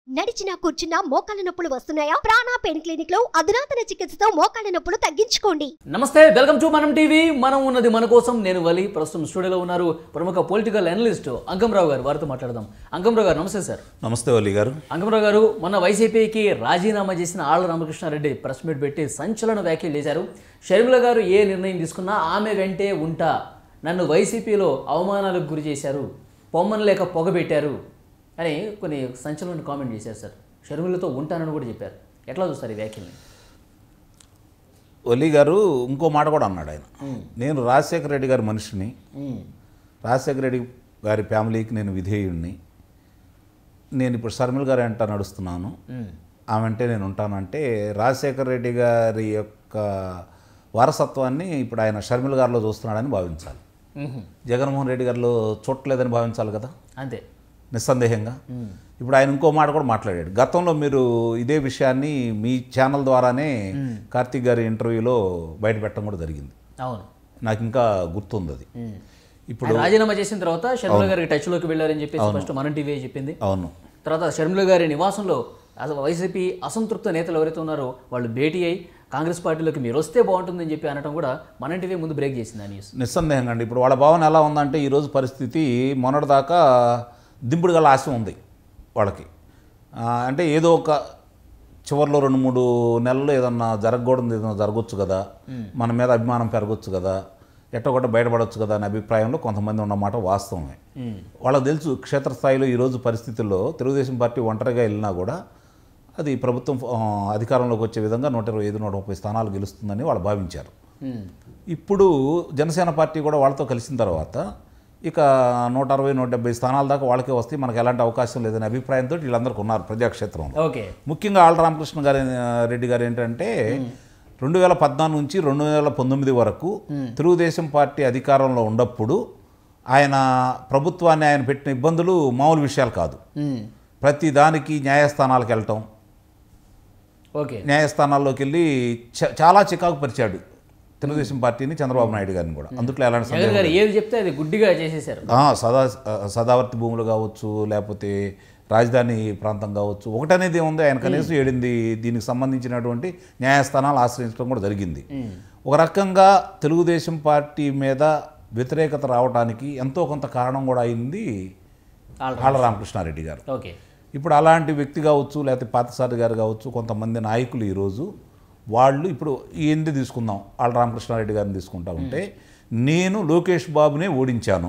నడిచినా కూర్చున్నా మోకాళ్ళ నొప్పులు వస్తున్నాయా? ప్రాణ పెయిన్ క్లినిక్ లో అధునాతన చికిత్సతో మోకాళ్ళ నొప్పులు తగ్గించుకోండి. నమస్తే, వెల్కమ్ టు మనం టీవీ. మనం ఉన్నది మన కోసం. నేను వలి. ప్రస్తుతం స్టూడియోలో ఉన్నారు ప్రముఖ పొలిటికల్ అనలిస్ట్ అంకంరావు గారు. వారితో మాట్లాడదాం. అంకంరావు గారు నమస్తే సార్. నమస్తే వలి గారు. అంకంరావు గారు, మొన్న వైసీపీకి రాజీనామా చేసిన ఆళ్ల రామకృష్ణారెడ్డి ప్రెస్ మీట్ పెట్టి సంచలన వ్యాఖ్యలు చేశారు. షర్మిల గారు ఏ నిర్ణయం తీసుకున్నా ఆమె వెంటే ఉంటా, నన్ను వైసీపీలో అవమానాలకు గురి చేశారు, పొమ్మను లేక పొగబెట్టారు అని కొన్ని సంచలన కామెంట్ చేశారు సార్. షర్మిలతో ఉంటానని కూడా చెప్పారు. ఎట్లా చూస్తారు ఈ వ్యాఖ్యల్ని? వలి గారు ఇంకో మాట కూడా అన్నాడు ఆయన. నేను రాజశేఖర రెడ్డి గారి మనిషిని, రాజశేఖర రెడ్డి గారి ఫ్యామిలీకి నేను విధేయుడిని. నేను ఇప్పుడు షర్మిల గారు వెంట నడుస్తున్నాను, ఆమె అంటే నేను ఉంటానంటే రాజశేఖర రెడ్డి గారి యొక్క వారసత్వాన్ని ఇప్పుడు ఆయన షర్మిల గారిలో చూస్తున్నాడని భావించాలి. జగన్మోహన్ రెడ్డి గారిలో చూడలేదని భావించాలి కదా. అంతే, నిస్సందేహంగా. ఇప్పుడు ఆయన ఇంకో మాట కూడా మాట్లాడాడు. గతంలో మీరు ఇదే విషయాన్ని మీ ఛానల్ ద్వారానే కార్తీక్ గారి ఇంటర్వ్యూలో బయట పెట్టడం కూడా జరిగింది. అవును, నాకు ఇంకా గుర్తుంది అది. ఇప్పుడు రాజీనామా చేసిన తర్వాత షర్మిల గారికి టచ్లోకి వెళ్ళారని చెప్పేసి ఫస్ట్ మనం టీవీ చెప్పింది. అవును. తర్వాత షర్మిల గారి నివాసంలో వైసీపీ అసంతృప్త నేతలు ఎవరైతే ఉన్నారో వాళ్ళు భేటీ అయ్యి కాంగ్రెస్ పార్టీలోకి మీరు వస్తే బాగుంటుందని చెప్పి అనడం కూడా మన టీవీ ముందు బ్రేక్ చేసింది ఆ న్యూస్. నిస్సందేహంగా అండి. ఇప్పుడు వాళ్ళ భావన ఎలా ఉందంటే ఈరోజు పరిస్థితి మొన్నటిదాకా దింపుడు గల ఆశ ఉంది వాళ్ళకి. అంటే ఏదో ఒక చివరిలో 2-3 నెలలు ఏదన్నా జరగకూడదు, ఏదన్నా జరగవచ్చు కదా, మన మీద అభిమానం పెరగచ్చు కదా, ఎట్టొకట బయటపడవచ్చు కదా అనే అభిప్రాయంలో కొంతమంది ఉన్నమాట వాస్తవమే. వాళ్ళకి తెలుసు క్షేత్రస్థాయిలో ఈరోజు పరిస్థితుల్లో తెలుగుదేశం పార్టీ ఒంటరిగా వెళ్ళినా కూడా అది ప్రభుత్వం అధికారంలోకి వచ్చే విధంగా 125-130 స్థానాలు గెలుస్తుందని వాళ్ళు భావించారు. ఇప్పుడు జనసేన పార్టీ కూడా వాళ్ళతో కలిసిన తర్వాత ఇక 160-170 స్థానాల దాకా వాళ్ళకే వస్తే మనకు ఎలాంటి అవకాశం లేదనే అభిప్రాయంతో వీళ్ళందరికీ ఉన్నారు ప్రజాక్షేత్రంలో. ముఖ్యంగా ఆళ్ల రామకృష్ణ రెడ్డి గారు ఏంటంటే 2014 నుంచి 2019 వరకు తెలుగుదేశం పార్టీ అధికారంలో ఉన్నప్పుడు ఆయన ప్రభుత్వాన్ని ఆయన పెట్టిన ఇబ్బందులు మామూలు విషయాలు కాదు. ప్రతి దానికి న్యాయస్థానాలకు వెళ్ళటం, న్యాయస్థానాల్లోకి వెళ్ళి చాలా చికాకు పరిచాడు తెలుగుదేశం పార్టీని, చంద్రబాబు నాయుడు గారిని కూడా. అందుట్లో ఎలాంటి ఏది చెప్తే అది గుడ్డిగా చేసేసారు. సదావర్తి భూములు కావచ్చు, లేకపోతే రాజధాని ప్రాంతం కావచ్చు, ఒకటనేది ఏముంది, ఆయన కనీసం 8 దీనికి సంబంధించినటువంటి న్యాయస్థానాలు ఆశ్రయించడం కూడా జరిగింది. ఒక రకంగా తెలుగుదేశం పార్టీ మీద వ్యతిరేకత రావడానికి ఎంతో కొంత కారణం కూడా అయింది ఆళ్ల రామకృష్ణారెడ్డి గారు. ఇప్పుడు అలాంటి వ్యక్తి కావచ్చు, లేకపోతే పార్థసారథి గారు కావచ్చు, కొంతమంది నాయకులు ఈరోజు వాళ్ళు ఇప్పుడు ఏంది తీసుకుందాం, ఆళ్ల రామకృష్ణారెడ్డి గారిని తీసుకుంటా ఉంటే నేను లోకేష్ బాబునే ఓడించాను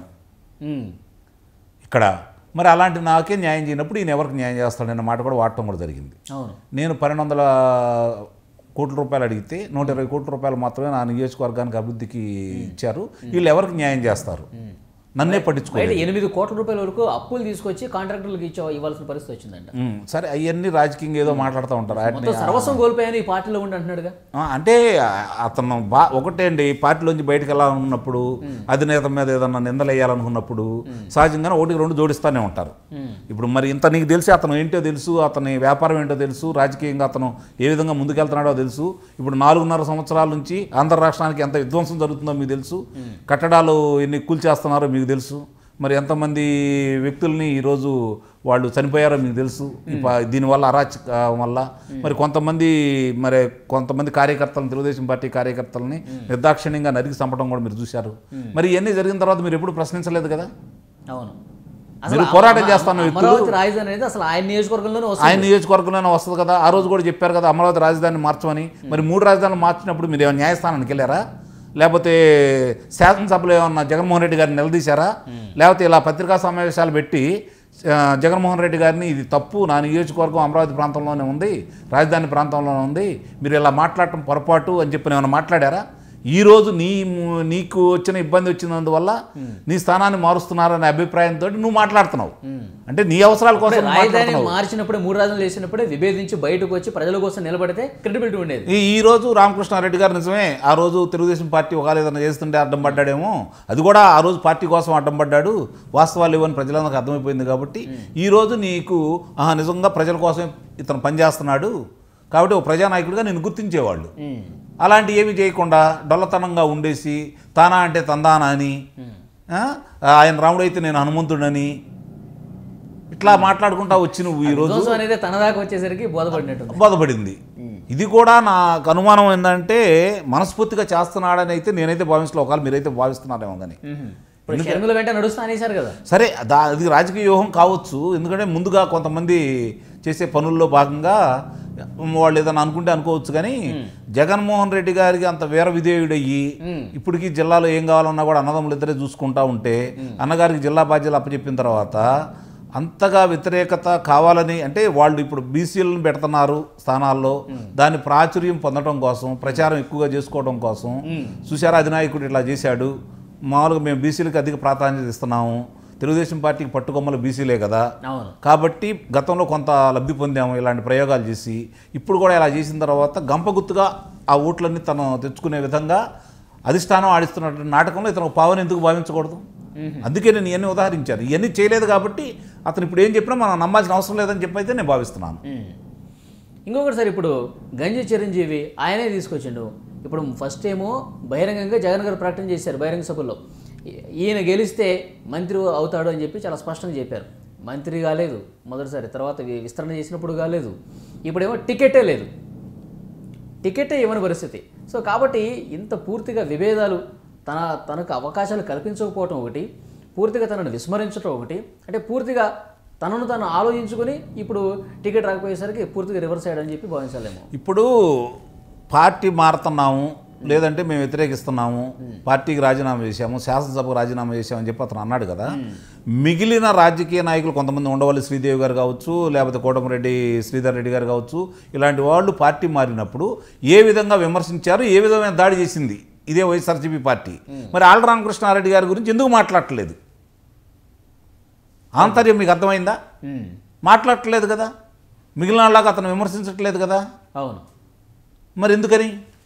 ఇక్కడ, మరి అలాంటి నాకే న్యాయం చేయనప్పుడు ఈయన ఎవరికి న్యాయం చేస్తాడన్న మాట కూడా వాడటం కూడా జరిగింది. నేను 1200 కోట్ల రూపాయలు అడిగితే 120 కోట్ల రూపాయలు మాత్రమే నా నియోజకవర్గానికి అభివృద్ధికి ఇచ్చారు, వీళ్ళు ఎవరికి న్యాయం చేస్తారు, నన్నే పట్టించుకోవాలి. 8 కోట్ల రూపాయల వరకు అప్పులు తీసుకొచ్చి కాంట్రాక్టర్లకు ఇవ్వాల్సిన పరిస్థితి వచ్చిందంట. సరే, అవన్నీ రాజకీయంగా ఏదో మాట్లాడుతూ ఉంటారు. సర్వస్వం కోల్పోయాను ఈ పార్టీలో ఉండి అంటున్నాడుగా. అంటే అతను ఒకటే అండి, పార్టీలోంచి బయటకు వెళ్ళాలనుకున్నప్పుడు, అధినేత మీద ఏదన్నా నిందలు వేయాలనుకున్నప్పుడు సహజంగానే 1-2 జోడిస్తూనే ఉంటారు. ఇప్పుడు మరి ఇంత నీకు తెలిసి అతను ఏంటో తెలుసు, అతని వ్యాపారం ఏంటో తెలుసు, రాజకీయంగా అతను ఏ విధంగా ముందుకెళ్తున్నాడో తెలుసు. ఇప్పుడు 4.5 సంవత్సరాల నుంచి ఆంధ్ర రాష్ట్రానికి ఎంత విధ్వంసం జరుగుతుందో మీకు తెలుసు, కట్టడాలు ఎన్ని కూల్చేస్తున్నారో మీకు తెలుసు, మరి ఎంతమంది వ్యక్తుల్ని ఈరోజు వాళ్ళు చనిపోయారో మీకు తెలుసు. దీనివల్ల అరాచకం వల్ల మరి కొంతమంది కార్యకర్తలను, తెలుగుదేశం పార్టీ కార్యకర్తలని నిర్దాక్షిణ్యంగా నరికి చంపడం కూడా మీరు చూశారు. మరి ఇవన్నీ జరిగిన తర్వాత మీరు ఎప్పుడు ప్రశ్నించలేదు కదా. అవును, మీరు పోరాటం చేస్తాను ఆయన నియోజకవర్గంలోనే వస్తుంది కదా. ఆ రోజు కూడా చెప్పారు కదా అమరావతి రాజధానిని మార్చమని. మరి 3 రాజధానులు మార్చినప్పుడు మీరు ఏమైనా న్యాయస్థానానికి వెళ్ళారా, లేకపోతే శాసనసభలో ఏమన్నా జగన్మోహన్ రెడ్డి గారిని నిలదీశారా, లేకపోతే ఇలా పత్రికా సమావేశాలు పెట్టి జగన్మోహన్ రెడ్డి గారిని ఇది తప్పు, నా నియోజకవర్గం అమరావతి ప్రాంతంలోనే ఉంది, రాజధాని ప్రాంతంలోనే ఉంది, మీరు ఇలా మాట్లాడటం పొరపాటు అని చెప్పి ఏమైనా మాట్లాడారా? ఈరోజు నీకు వచ్చిన ఇబ్బంది వచ్చినందువల్ల నీ స్థానాన్ని మారుస్తున్నారనే అభిప్రాయంతో నువ్వు మాట్లాడుతున్నావు. అంటే నీ అవసరాల కోసం మార్చినప్పుడు 3 రాజధానులు వేసినప్పుడే విభేదించి బయటకు వచ్చి ప్రజల కోసం నిలబడితే క్రెడిబిలిటీ ఉండేది. ఈ రోజు రామకృష్ణారెడ్డి గారు నిజమే ఆ రోజు తెలుగుదేశం పార్టీ ఒకవేళ ఏదైనా చేస్తుంటే అడ్డం పడ్డాడేమో, అది కూడా ఆ రోజు పార్టీ కోసం అడ్డం పడ్డాడు, వాస్తవాలు ఇవ్వని ప్రజలందరికీ అర్థమైపోయింది. కాబట్టి ఈరోజు నీకు నిజంగా ప్రజల కోసం ఇతను పనిచేస్తున్నాడు కాబట్టి ఒక ప్రజానాయకుడిగా నేను గుర్తించేవాళ్ళు. అలాంటి ఏమి చేయకుండా డొల్లతనంగా ఉండేసి తానా అంటే తందానా అని, ఆయన రాముడైతే నేను హనుమంతుడని ఇట్లా మాట్లాడుకుంటా వచ్చి నువ్వు ఈరోజు విధ్వంసం అనేది తన దాకా వచ్చేసరికి బోధపడినట్టు బాధపడింది. ఇది కూడా నాకు అనుమానం ఏంటంటే మనస్ఫూర్తిగా చేస్తున్నాడని అయితే నేనైతే భావించలే, ఒకవేళ మీరైతే భావిస్తున్నారేమో కానీ. ఇప్పుడు షర్మిల వెంట నడుస్తా అనేసారు కదా. సరే అది రాజకీయ వ్యూహం కావచ్చు, ఎందుకంటే ముందుగా కొంతమంది చేసే పనుల్లో భాగంగా వాళ్ళు ఏదైనా అనుకుంటే అనుకోవచ్చు. కానీ జగన్మోహన్ రెడ్డి గారికి అంత వీర విధేయుడయ్యి ఇప్పటికీ జిల్లాలో ఏం కావాలన్నా కూడా అన్నదమ్ములు ఇద్దరే చూసుకుంటా ఉంటే అన్నగారికి జిల్లా బాధ్యతలు అప్పచెప్పిన తర్వాత అంతగా వ్యతిరేకత కావాలని అంటే వాళ్ళు ఇప్పుడు బీసీలను పెడుతున్నారు స్థానాల్లో, దాన్ని ప్రాచుర్యం పొందడం కోసం, ప్రచారం ఎక్కువగా చేసుకోవడం కోసం చూశారా అధినాయకుడు ఇట్లా చేశాడు, మామూలుగా మేము బీసీలకు అధిక ప్రాధాన్యత ఇస్తున్నాము, తెలుగుదేశం పార్టీకి పట్టుకొమ్మలు బీసీలే కదా, కాబట్టి గతంలో కొంత లబ్ధి పొందాము ఇలాంటి ప్రయోగాలు చేసి, ఇప్పుడు కూడా ఇలా చేసిన తర్వాత గంపగుత్తుగా ఆ ఓట్లన్నీ తను తెచ్చుకునే విధంగా అధిష్టానం ఆడిస్తున్నట్టు నాటకంలో ఇతను పావని ఎందుకు భావించకూడదు? అందుకే నేను ఇవన్నీ ఉదాహరించాను. ఇవన్నీ చేయలేదు కాబట్టి అతను ఇప్పుడు ఏం చెప్పినా మనం నమ్మాల్సిన అవసరం లేదని చెప్పి అయితే నేను భావిస్తున్నాను. ఇంకొకటి సార్, ఇప్పుడు గంజి చిరంజీవి ఆయనే తీసుకొచ్చిండు. ఇప్పుడు ఫస్ట్ ఏమో బహిరంగంగా జగన్ గారు ప్రకటన చేశారు బహిరంగ సభల్లో, ఈయన గెలిస్తే మంత్రి అవుతాడు అని చెప్పి చాలా స్పష్టంగా చెప్పారు. మంత్రి కాలేదు మొదటిసారి, తర్వాత విస్తరణ చేసినప్పుడు కాలేదు, ఇప్పుడేమో టికెటే లేదు, టికెటే ఇవ్వని పరిస్థితి. సో కాబట్టి ఇంత పూర్తిగా విభేదాలు, తనకు అవకాశాలు కల్పించకపోవటం ఒకటి, పూర్తిగా తనను విస్మరించడం ఒకటి, అంటే పూర్తిగా తనను తను ఆలోచించుకొని ఇప్పుడు టికెట్ రాకపోయేసరికి పూర్తిగా రివర్స్ అయ్యాడని చెప్పి భావించాలేమో. ఇప్పుడు పార్టీ మారుతున్నాము లేదంటే మేము వ్యతిరేకిస్తున్నాము, పార్టీకి రాజీనామా చేశాము, శాసనసభకు రాజీనామా చేశామని చెప్పి అతను అన్నాడు కదా. మిగిలిన రాజకీయ నాయకులు కొంతమంది ఉండవల్లి శ్రీదేవి గారు కావచ్చు, లేకపోతే కోటమిరెడ్డి శ్రీధర్ రెడ్డి గారు కావచ్చు, ఇలాంటి వాళ్ళు పార్టీ మారినప్పుడు ఏ విధంగా విమర్శించారు, ఏ విధమైన దాడి చేసింది ఇదే వైఎస్ఆర్సీపీ పార్టీ. మరి ఆళ్ల రామకృష్ణారెడ్డి గారి గురించి ఎందుకు మాట్లాడట్లేదు? ఆంతర్యం మీకు అర్థమైందా? మాట్లాడట్లేదు కదా, మిగిలిన వాళ్ళగా అతను విమర్శించట్లేదు కదా. అవును, మరి ఎందుకని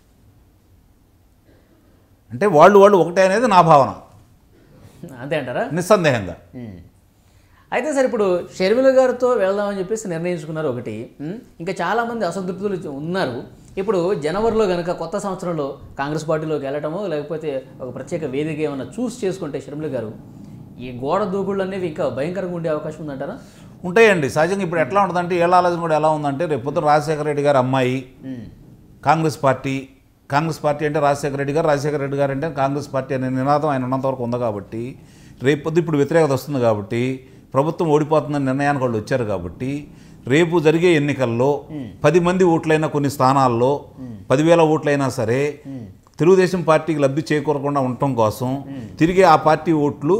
అంటే వాళ్ళు ఒకటే అనేది నా భావన. అంతే అంటారా? నిస్సందేహంగా. అయితే సార్ ఇప్పుడు షర్మిల గారితో వెళ్దామని చెప్పేసి నిర్ణయించుకున్నారు ఒకటి, ఇంకా చాలామంది అసంతృప్తులు ఉన్నారు. ఇప్పుడు జనవరిలో కనుక కొత్త సంవత్సరంలో కాంగ్రెస్ పార్టీలోకి వెళ్ళటమో లేకపోతే ఒక ప్రత్యేక వేదిక ఏమైనా చూస్ చేసుకుంటే షర్మిల గారు ఈ గోడ దూకుళ్ళు అనేవి ఇంకా భయంకరంగా ఉండే అవకాశం ఉందంటారా? ఉంటాయండి. సహజంగా ఇప్పుడు ఎట్లా ఉంటుందంటే ఏళ్ళ ఆలోచన కూడా ఎలా ఉందంటే, రేపు పొద్దున రాజశేఖర రెడ్డి గారు అమ్మాయి కాంగ్రెస్ పార్టీ అంటే రాజశేఖర రెడ్డి గారు అంటే కాంగ్రెస్ పార్టీ అనే నినాదం ఆయన ఉన్నంతవరకు ఉంది కాబట్టి, రేపు పొద్దు ఇప్పుడు వ్యతిరేకత వస్తుంది కాబట్టి, ప్రభుత్వం ఓడిపోతుందని నిర్ణయానికి వాళ్ళు వచ్చారు కాబట్టి, రేపు జరిగే ఎన్నికల్లో 10 మంది ఓట్లైనా కొన్ని స్థానాల్లో 10,000 ఓట్లైనా సరే తెలుగుదేశం పార్టీకి లబ్ధి చేకూరకుండా ఉండటం కోసం తిరిగి ఆ పార్టీ ఓట్లు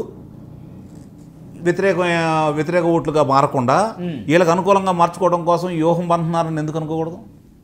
వ్యతిరేక ఓట్లుగా మారకుండా వీళ్ళకి అనుకూలంగా మార్చుకోవడం కోసం వ్యూహం పంటున్నారని ఎందుకు అనుకోకూడదు?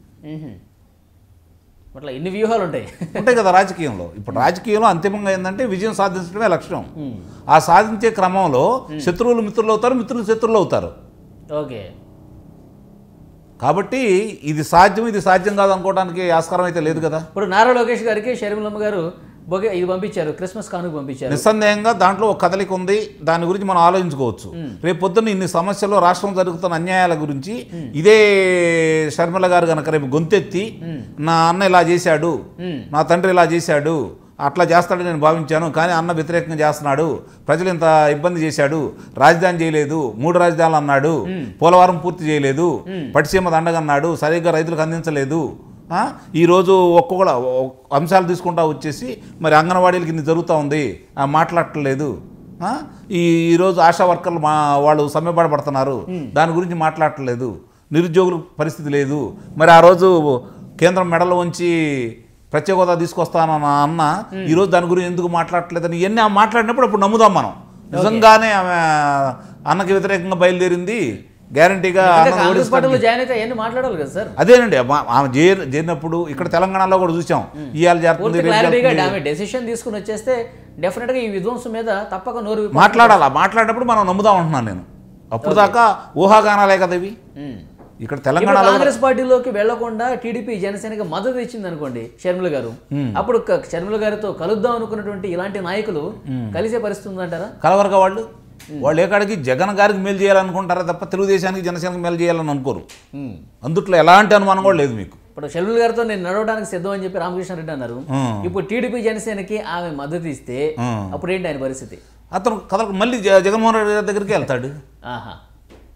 అట్లా ఎన్ని వ్యూహాలు ఉంటాయి కదా రాజకీయంలో. ఇప్పుడు రాజకీయంలో అంతిమంగా ఏంటంటే విజయం సాధించడమే లక్ష్యం. ఆ సాధించే క్రమంలో శత్రువులు మిత్రులు అవుతారు, మిత్రులు శత్రువులు అవుతారు. ఓకే, కాబట్టి ఇది సాధ్యం కాదు అనుకోవడానికి ఆస్కారం అయితే లేదు కదా. ఇప్పుడు నారా లోకేష్ గారికి షర్మిలమ్మ గారు ఇది పంపించారు, క్రిస్మస్ కానుక పంపించారు. నిస్సందేహంగా దాంట్లో ఒక కదలిక ఉంది, దాని గురించి మనం ఆలోచించుకోవచ్చు. రేపు పొద్దున్న ఇన్ని సమస్యలు, రాష్ట్రం జరుగుతున్న అన్యాయాల గురించి ఇదే షర్మిల గారు కనుక రేపు గొంతెత్తి నా అన్న ఇలా చేశాడు, నా తండ్రి ఇలా చేశాడు, అట్లా చేస్తాడని నేను భావించాను, కానీ అన్న వ్యతిరేకంగా చేస్తున్నాడు, ప్రజలు ఇంత ఇబ్బంది చేశాడు, రాజధాని చేయలేదు, 3 రాజధానులు అన్నాడు, పోలవరం పూర్తి చేయలేదు, పట్టిసీమ దండగన్నాడు, సరిగ్గా రైతులకు అందించలేదు, ఈరోజు ఒక్కొక్క అంశాలు తీసుకుంటా వచ్చేసి మరి అంగన్వాడీలకి ఇన్ని జరుగుతూ ఉంది, మాట్లాడట్లేదు, ఈరోజు ఆశా వర్కర్లు వాళ్ళు సమ్మెపడబడుతున్నారు, దాని గురించి మాట్లాడట్లేదు, నిరుద్యోగుల పరిస్థితి లేదు, మరి ఆ రోజు కేంద్రం మెడలు వంచి ప్రత్యేక హోదా తీసుకొస్తానన్న అన్న ఈరోజు దాని గురించి ఎందుకు మాట్లాడట్లేదని ఇవన్నీ మాట్లాడినప్పుడు అప్పుడు నమ్ముదాం మనం. నిజంగానే ఆమె అన్నకి వ్యతిరేకంగా బయలుదేరింది, గ్యారంటీగా మాట్లాడాలి కదా సార్. అదేనండి, ఆమె చేరినప్పుడు ఇక్కడ తెలంగాణలో కూడా చూసాం, ఇవాళ డెసిషన్ తీసుకుని వచ్చేస్తే డెఫినెట్గా ఈ విధ్వంసం మీద తప్పక నోరు మాట్లాడాలా. మాట్లాడినప్పుడు మనం నమ్ముదాం అంటున్నాను నేను. అప్పుడు దాకా ఊహాగానాలే కదా ఇవి. ఇక్కడ తెలంగాణ కాంగ్రెస్ పార్టీలోకి వెళ్లకుండా టీడీపీ జనసేనకి మద్దతు ఇచ్చింది అనుకోండి షర్మిల గారు, అప్పుడు షర్మిల గారితో కలుద్దాం అనుకున్నటువంటి ఇలాంటి నాయకులు కలిసే పరిస్థితి ఉందంటారా? కలవరుగా వాళ్ళు ఏకాడికి జగన్ గారికి మేలు చేయాలనుకుంటారా తప్ప తెలుగుదేశానికి జనసేనకి మేలు చేయాలని అనుకోరు. అందుట్లో ఎలాంటి అనుమానం కూడా లేదు మీకు. ఇప్పుడు షర్మిల గారితో నేను నడవడానికి సిద్ధం అని చెప్పి రామకృష్ణారెడ్డి అన్నారు. ఇప్పుడు టీడీపీ జనసేనకి ఆమె మద్దతు ఇస్తే అప్పుడు ఏంటి ఆయన పరిస్థితి? అతను కథలకు మళ్ళీ జగన్మోహన్ రెడ్డి గారి దగ్గరికి వెళ్తాడు.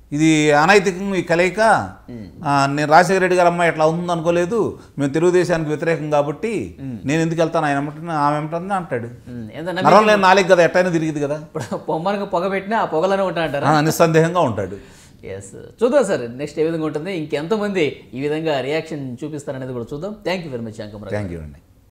ఇది అనైతికంగా ఈ కలయిక, నేను రాజశేఖర రెడ్డి గారు అమ్మాయి ఇట్లా ఉంది అనుకోలేదు, మేము తెలుగుదేశానికి వ్యతిరేకం కాబట్టి నేను ఎందుకు వెళ్తాను ఆయన ఆమె ఏమంటుంది అంటాడు. నరం లేని నాలుగు కదా, ఎట్టయినా తిరిగింది కదా. ఇప్పుడు పొమ్మనకు పొగ పెట్టినా ఆ పొగలోనే ఉంటా అంటారా? నిస్సందేహంగా ఉంటాడు. ఎస్, చూద్దాం సార్ నెక్స్ట్ ఏ విధంగా ఉంటుంది, ఇంకెంతమంది ఈ విధంగా రియాక్షన్ చూపిస్తారనేది కూడా చూద్దాం. Thank you very much Ankamarao. Thank you అండి.